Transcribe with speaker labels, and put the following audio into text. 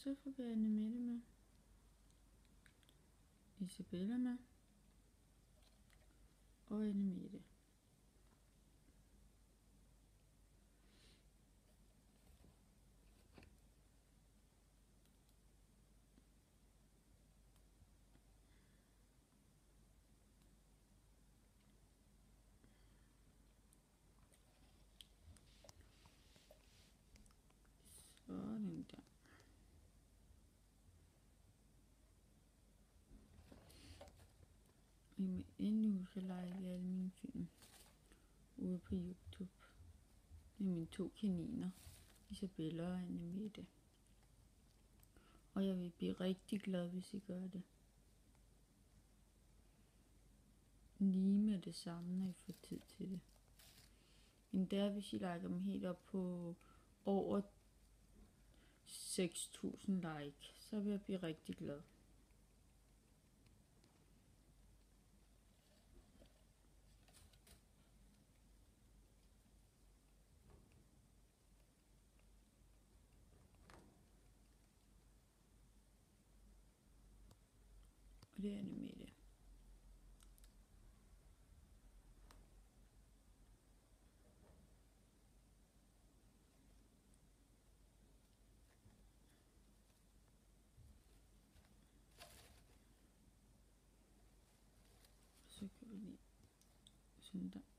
Speaker 1: så får vi Annemette med. Isabella med. Og Annemette. Sådan der. I må endelig huske at like alle mine film ude på YouTube. Det er mine 2 kaniner, Isabella og Annemette. Og jeg vil blive rigtig glad, hvis I gør det. Lige med det samme, når I får tid til det. Endda hvis I liker dem helt op på over 6.000 like, så vil jeg blive rigtig glad. Og det er Annemette. Så kan vi lige sådan der.